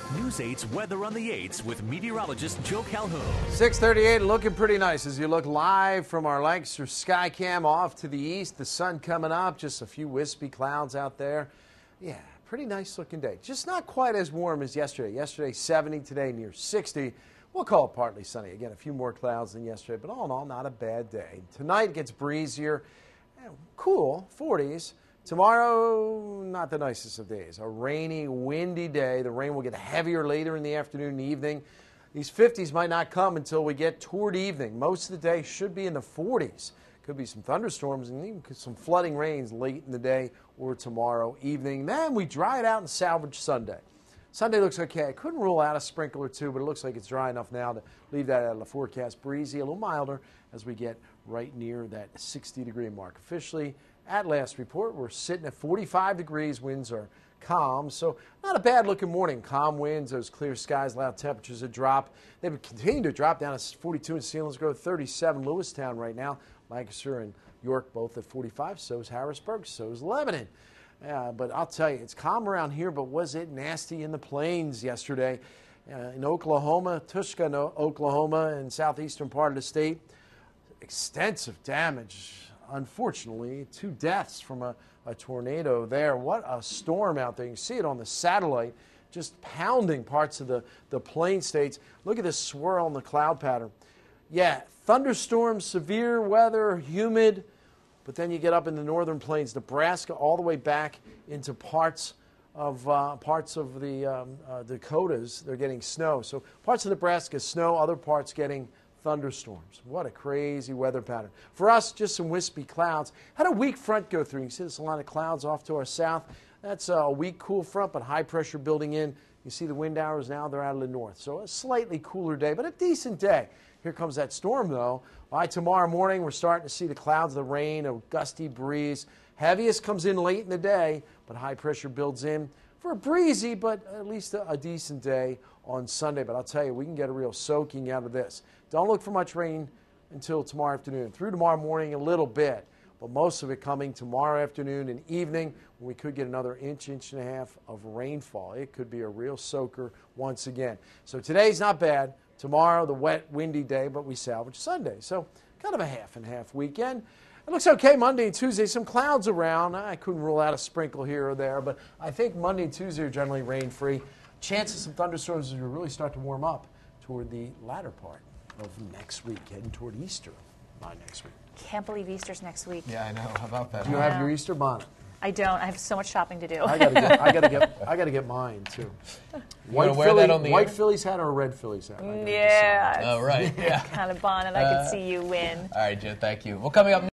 News 8's Weather on the 8s with meteorologist Joe Calhoun. 6:38, looking pretty nice as you look live from our Lancaster Skycam off to the east. The sun coming up, just a few wispy clouds out there. Yeah, pretty nice looking day. Just not quite as warm as yesterday. Yesterday 70, today near 60. We'll call it partly sunny. Again, a few more clouds than yesterday, but all in all, not a bad day. Tonight gets breezier, cool, 40s. Tomorrow, not the nicest of days. A rainy, windy day. The rain will get heavier later in the afternoon and evening. These 50s might not come until we get toward evening. Most of the day should be in the 40s. Could be some thunderstorms and even some flooding rains late in the day or tomorrow evening. Then we dry it out and salvage Sunday. Sunday looks okay. I couldn't rule out a sprinkle or two, but it looks like it's dry enough now to leave that out of the forecast. Breezy, a little milder as we get right near that 60-degree mark. Officially, at last report, we're sitting at 45 degrees. Winds are calm, so not a bad-looking morning. Calm winds, those clear skies, loud temperatures that drop. They would continue to drop down to 42 in Selinsgrove, 37 Lewistown right now. Lancaster and York both at 45. So is Harrisburg. So is Lebanon. But I'll tell you, it's calm around here, but was it nasty in the plains yesterday? In Oklahoma, Tushka, Oklahoma, and southeastern part of the state, extensive damage. Unfortunately, 2 deaths from a tornado there. What a storm out there. You can see it on the satellite, just pounding parts of the plain states. Look at this swirl in the cloud pattern. Yeah, thunderstorms, severe weather, humid, but then you get up in the northern plains, Nebraska, all the way back into parts of the Dakotas. They're getting snow. So parts of Nebraska, snow, other parts getting thunderstorms. What a crazy weather pattern. For us, just some wispy clouds. Had a weak front go through. You see there's a lot of clouds off to our south. That's a weak, cool front, but high pressure building in. You see the wind hours now, they're out of the north. So a slightly cooler day, but a decent day. Here comes that storm, though. By tomorrow morning, we're starting to see the clouds, the rain, a gusty breeze. Heaviest comes in late in the day, but high pressure builds in for a breezy, but at least a decent day on Sunday. But I'll tell you, we can get a real soaking out of this. Don't look for much rain until tomorrow afternoon. Through tomorrow morning, a little bit, but most of it coming tomorrow afternoon and evening when we could get another inch and a half of rainfall. It could be a real soaker once again. So today's not bad. Tomorrow, the wet, windy day, but we salvage Sunday. So kind of a half and half weekend. It looks okay Monday and Tuesday. Some clouds around. I couldn't rule out a sprinkle here or there, but I think Monday and Tuesday are generally rain-free. Chances of some thunderstorms as we really start to warm up toward the latter part of next week, heading toward Easter by next week. Can't believe Easter's next week. Yeah, I know. How about that? Do you have your Easter bonnet? I don't. I have so much shopping to do. I gotta get mine too. White Phillies hat or a red Phillies hat? Yeah. Oh, right. Yeah. Kind of bonnet I could see you win. All right, Joe. Thank you. Well, coming up.